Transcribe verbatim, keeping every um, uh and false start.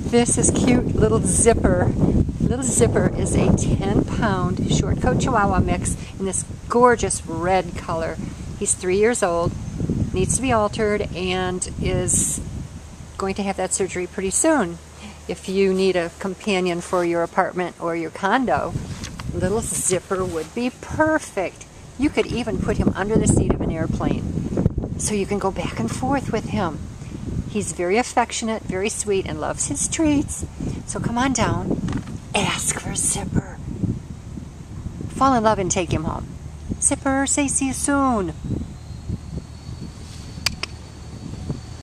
This is cute little Zipper. Little Zipper is a ten pound short coat Chihuahua mix in this gorgeous red color. He's three years old, needs to be altered, and is going to have that surgery pretty soon. If you need a companion for your apartment or your condo, little Zipper would be perfect. You could even put him under the seat of an airplane so you can go back and forth with him. He's very affectionate, very sweet, and loves his treats. So come on down, ask for Zipper. Fall in love and take him home. Zipper, say see you soon.